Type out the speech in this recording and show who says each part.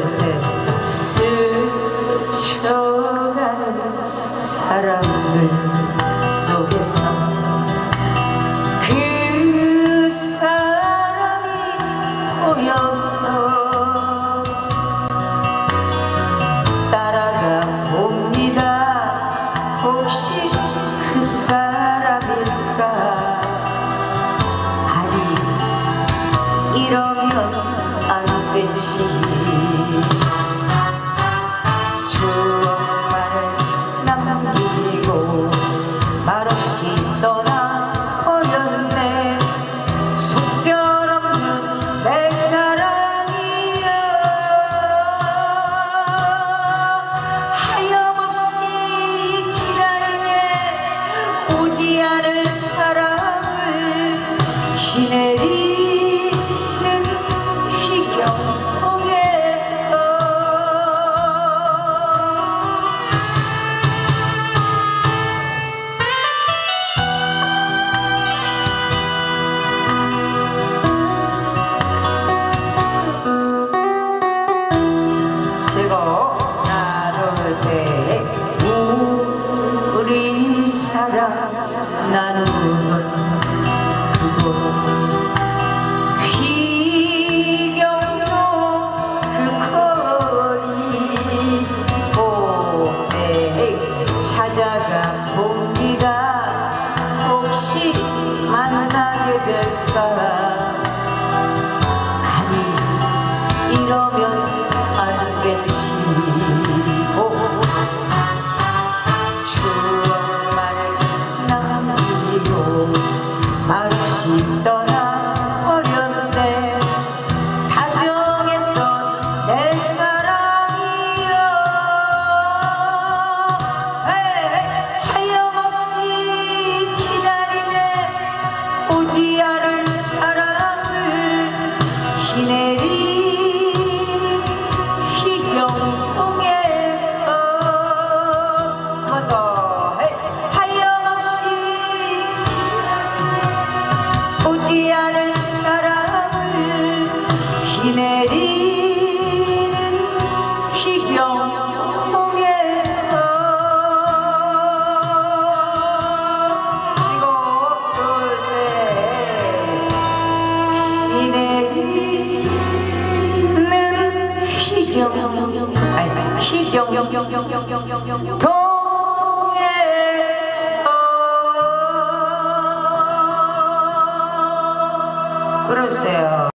Speaker 1: 셋. 스쳐가는 사람들 속에서 그 사람이 보여서 따라가 봅니다. 혹시 그 사람일까? 아니, 이러면 안 되지. 추억만을 남기고 말없이 떠나버렸네. 속절없는 내 사랑이여. 하염없이 기다리네. 오지 않을 사랑을 시내리는 희경통에서 하나 둘 셋. 우리 사랑 나누는 그곳 희경로 그 거리 곳에 찾아가 봅니다. 혹시 만나게 될까? 아니, 이러면 안 되지. 추억만을 남기고 말없이 떠나버렸네. 다정했던 내 사랑이여. 하염없이 기다리네. 오지 않을 사랑을 시내리는 희경통에서. 한 번 더. 하염없이 오지 않을 사랑을 시내리는 희경통에서. 쉬고 둘 셋. 시내리는 희경통에서 불러주세요.